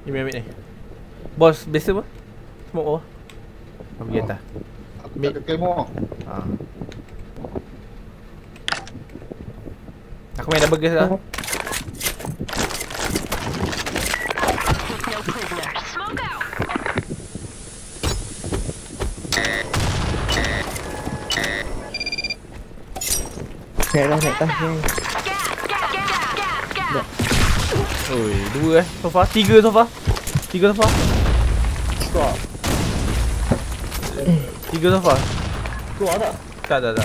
Ambil ni. Bos, biasa apa? Smoke bawah. Pergi atas. Aku tak ada claymore. Aku main double gas lah. Naik atas ni. Oi, 2 so far, 3 so far. 3 so far. Keluar. 3 so far. Keluar tak? Tak.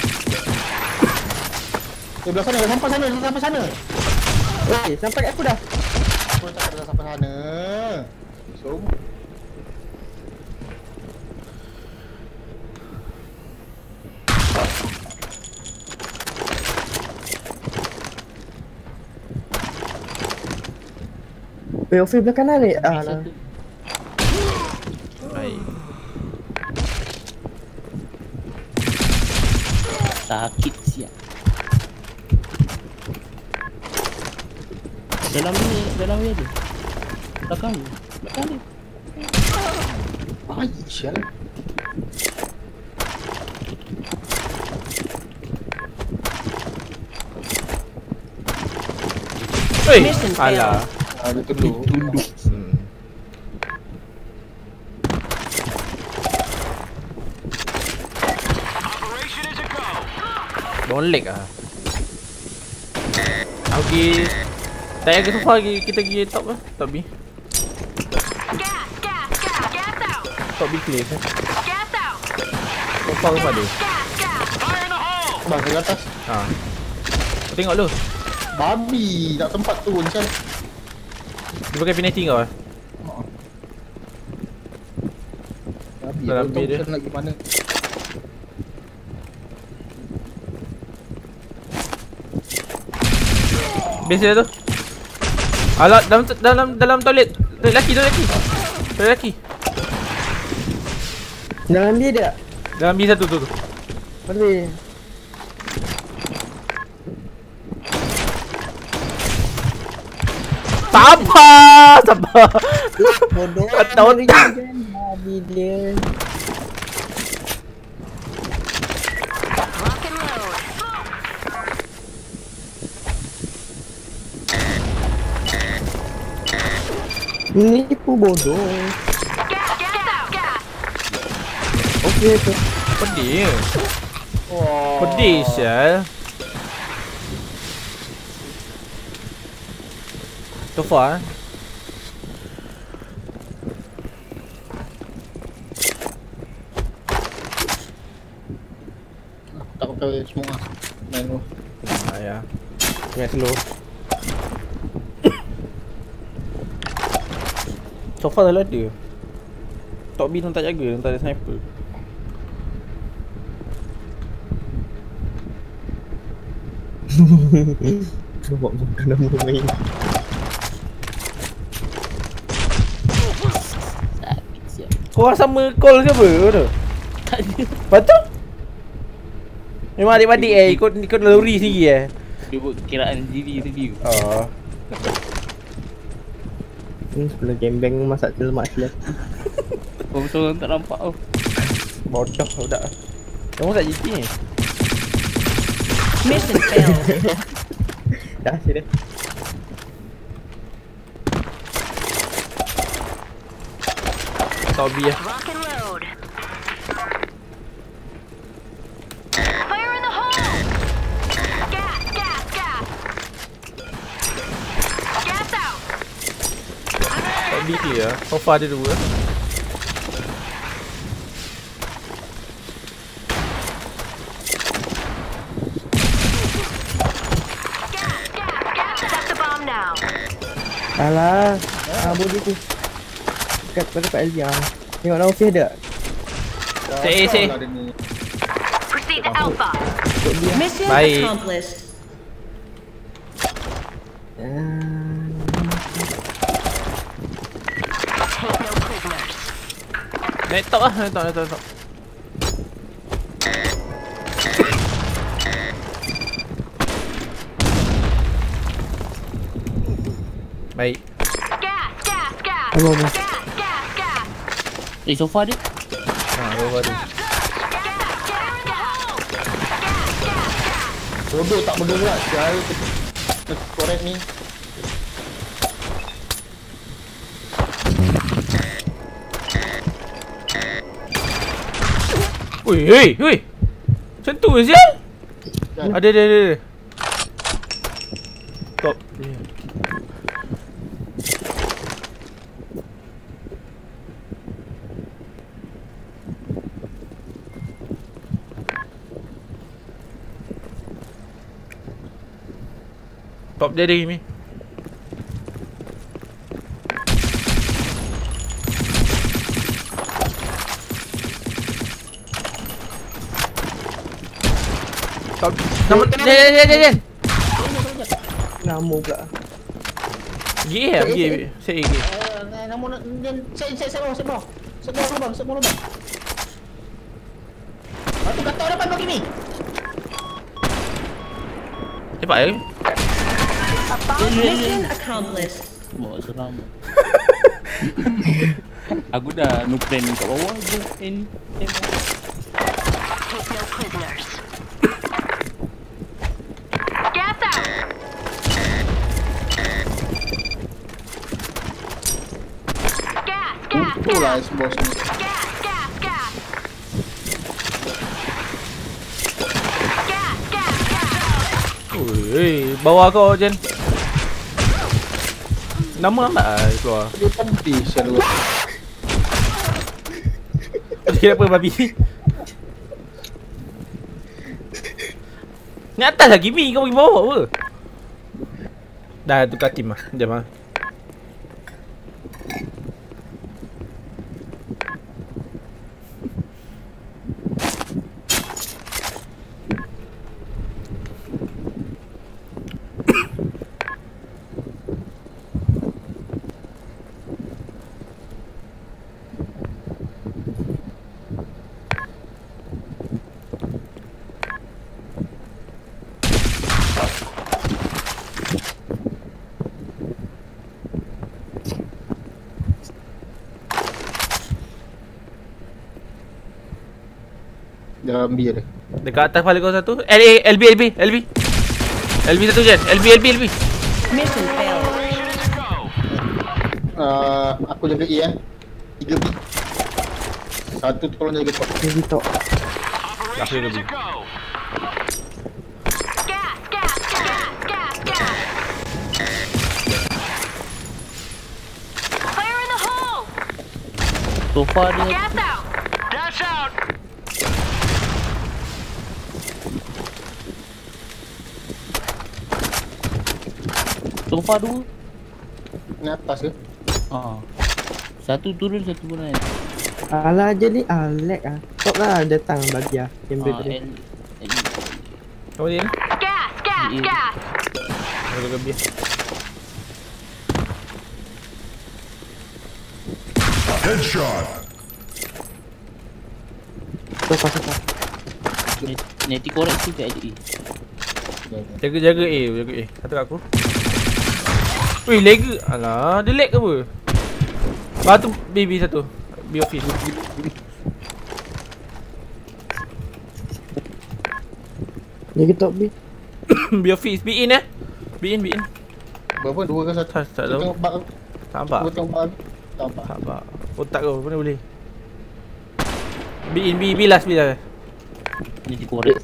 Belah sana, sampai sana. Okey, sampai kat aku dah. Aku tak ada sampai sana. Semua. Ofi belah kanan ni. Lah. Baik. Sakit siap. Dalam ni ada. Belakang ni. Ai, sial. Alah. Ada tunduk. Don't leg ah. Okay. Tak payah ke sofa lagi, kita pergi top lah. Top B. Top B clear kan? Sofa rumah dia. Bang, ke atas. Kau tengok dulu. Babi, tak tempat turun sial. Dia pakai penalty kau lah. Babi, Dalam aku tahu dia. macam nak pergi mana. Base dia tu. Alah, dalam toilet. Toilet lelaki. Toilet lelaki. Dalam dia tak? Dalam B1 tu. Pergi. Sabar. Bodoh. Tahu tak? Babi dia. Ni tipu bodoh. Okey tu. Pedih. Wah. Pedih sial. So far. Aku tak pakai smoke lah. Main dulu. Ya. Main slow. So far dah ada. Top B tu tak jaga, tak ada sniper. Cuba bukan nama main. Sakit siap. Kau orang sama call ke apa tu? Tak ada. Lepas tu? Memang adik-adik ikut laluri sendiri Dia buat kiraan diri tadi. Oh. Sebelah gembeng masak lemak silat. Orang tak nampak tau. Bodoh budak. Kamu tak GT ni? Mission failed. Dah sini. Top B lah. Rock and load. Fire in the hole. Gas. Gas out. Top B clear lah. So far ada 2. Set the bomb now. Alah, bodoh tu. Dekat pada Pak Elia. Tengok nak office ada. Say. Ada ni. Proceed to Alpha. Mission Baik. accomplished. Take no prisoners. Naik top lah, naik top. Baik. Gas. Apa apa? Gas, gas, gas. Sofa dia. Bawah tu. Bodoh tak bergerak. Sial. Korek ni. Ui. Macam tu je. Ada. Top. Top dia ada ni. Top. Nama dia. Nama pula. Pergi. Saya pergi. Namun saya mau. Sebelum. Aku kata depan bagi ni. Cepat ya. Mission accomplished. Bawa seram. Aku dah no plan kat bawah je. Ini. Take no prisoners. Gas out. Gas. Itulah bos ni. Gas. Ui, bawa kau Jen. Nama lambat keluar. Dia pempi selalu. Kira apa babi? Ni atas lagi Mi, kau pergi bawah apa? Dah tukar tim lah. Jom lah. Dalam biar dia. Dekat atas kepala kau satu. LB satu Jen. LB. Mission failed. Aku jaga E 3 B. Satu tolong jaga top. Jadi top. Aku LB. Gas. Fire in the hole. Sofa dia. Gas out. Sofa dua. Ni atas ke? Satu turun, satu pun naik. Alah je ni. Lag ah. Top lah datang bagi ah. Gambar tadi. Kau Jen. Gas. Aku LB. Headshot. Sofa. Neti korek tu kat LE. Jaga A. Kata kat aku. Ui, lag. Alah, dia lag ke apa? Batu baby satu. B office. Jaga top B. B office. B in. Berapa? 2 ke 1? Tak tahu. Tengok bak. Nampak. Tengok bak. Nampak. Nampak. Otak kau mana boleh. B last. Neti korek.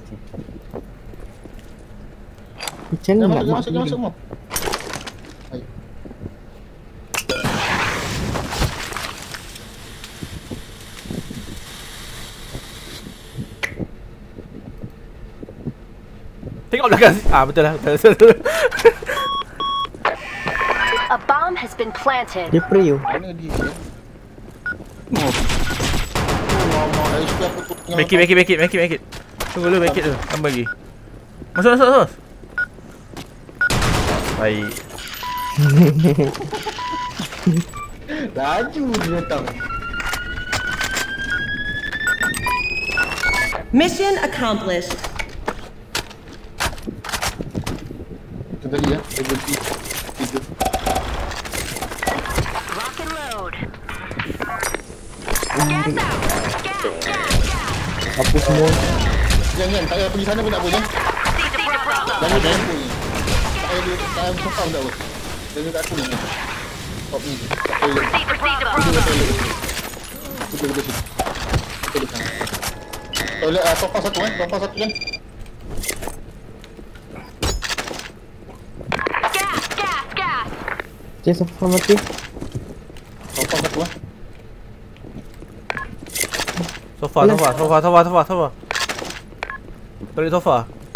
Macam ni nak Masuk semua. Ayo. Tengok belakang. Betul lah. Betul. A bomb has been planted. Dia pre you. Mana dia? Make it. Tunggu dulu, make it dulu. Tambah lagi. Masuk. Baik. Laju dia datang. Mission accomplished. Itu tadi ya. Dia berhenti. 3. Lock and load. lari. Gas out. Gas, gas, gas. Apa semua. Jangan, tak payah pergi sana pun tak apa, jangan. Proceed to Bravo. Jangan campur ni. Tak payah dia, tak payah sofa pun tak apa. Jangan kat aku ni. Top ni, kat toilet. Proceed to Kita Bravo. ke toilet. Kita ke sini. Kita di sana. Toilet, sofa satu kan? Sofa satu kan? Gas, gas, gas. Cik sofa mati. Sofa satu kan? Sofa. Toilet sofa.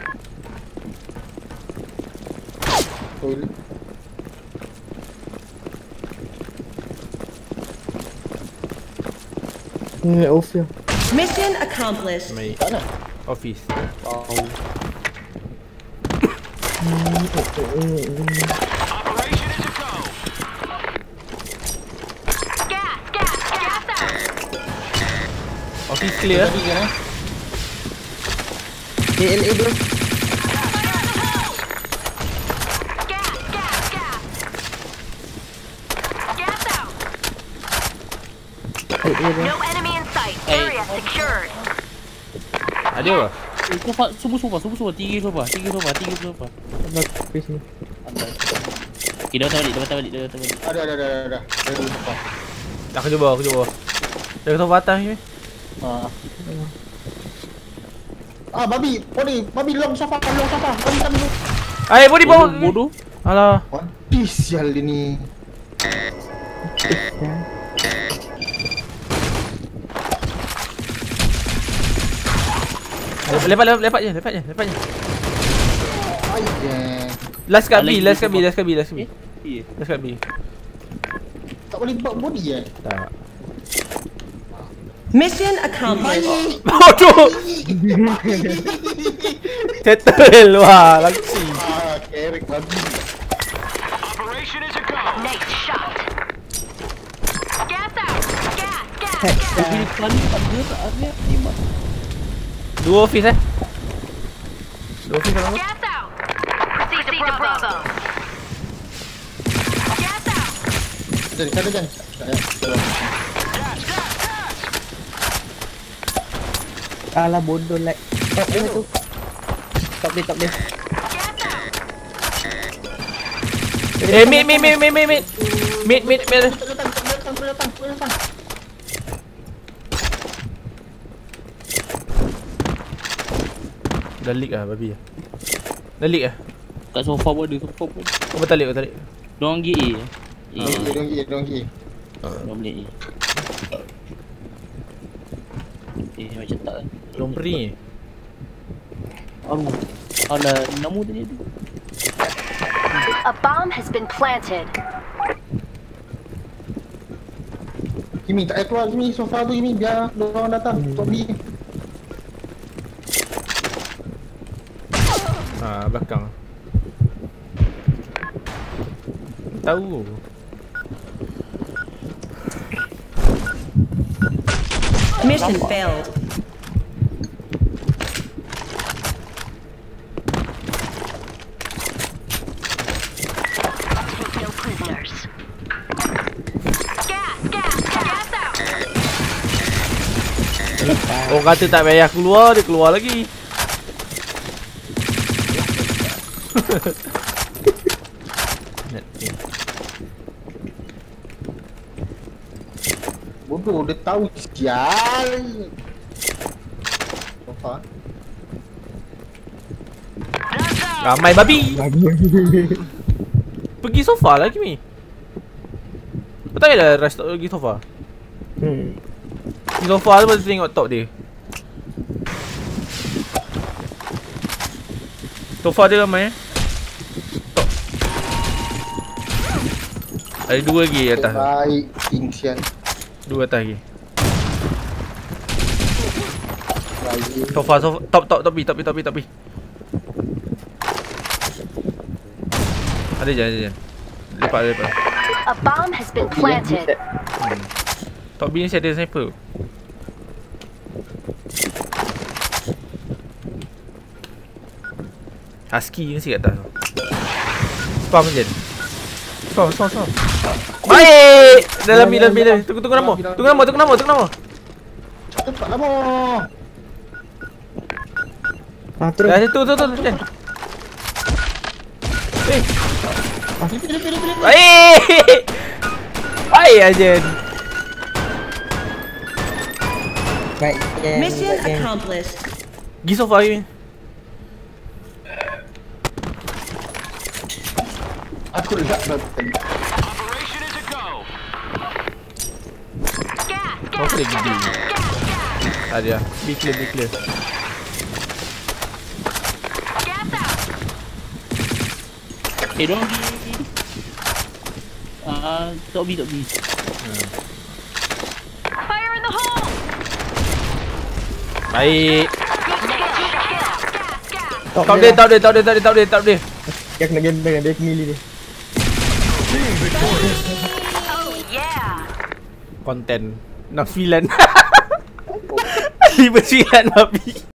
Toilet. Off ya. Mission accomplished. Baik. Tak nak. Office. Gas, gas, gas out. Office clear. Tadi kan KLA bro. Gas, gas, gas. Gas out. KLA bro. No enemy in sight. Area secured. Ada apa? Sofa, semua sofa. Tiga sofa. Abang space ni. Okay, dah patah balik. Ada. Ada dulu sofa. Aku cuba. Dari sofa atas ni. Babi. Babi long sofa. Babi tak minum. Ai, body power. Bodoh. Alah. One piece sial dia ni. Lepak je. Ayah. Last kat B. Last B. Tak boleh buat body Tak. Mission accomplished. Bodoh. Settle. Wah, laksi. Kerek babi. Nice shot. Gas out. Gas, gas, Head gas. Bila kali tak ada tembak. Dua office Dua office kalau Gas out. Proceed to Bravo. Gas out. Jangan. Alah bodoh like. Top dia tu. Top dia. Gas out. Mid. Datang. Dah leak lah babi. Dah leak lah. Kat sofa pun ada. Kau betul leak. Diorang GA. Dong gi. Diorang boleh A. Macam tak kan. Lompri. Alah, nama tadi tu. A bomb has been planted. Kimi tak payah keluar Kimi. Sofa tu Kimi. Biar orang datang. Top B. Belakang. Tahu. Mission failed. No prisoners. Gas out. Orang kata tak payah keluar, dia keluar lagi. Bodoh dia tahu sial. Sofa. Ramai babi. Pergi sofa lah Kimi. Betul ke dah rush pergi sofa? Pergi sofa tu baru tengok top dia. Sofa dia ramai top. Ada dua lagi atas. Baik. Insian. Dua atas lagi. Baik. Sofa top B. Ada je. Lepak. A bomb has been planted. Top B ni saya ada sniper. Husky ni mesti kat atas. Spam je. Spam. Baik. Dalam B. Tunggu nama. Cepat lah, Mo. Terus. Dah tu. Jen. Baik aja. Baik. Mission accomplished. Pergi sofa ni. Aku dah tadi. Kau boleh gede. Tadi lah. Be clear. Dorang pergi. Tok B. Fire in the hole! Baik. Top Tak boleh. Dia kena gembeng dia milih dia. Oh yeah! Konten Nafilan 5 Nabi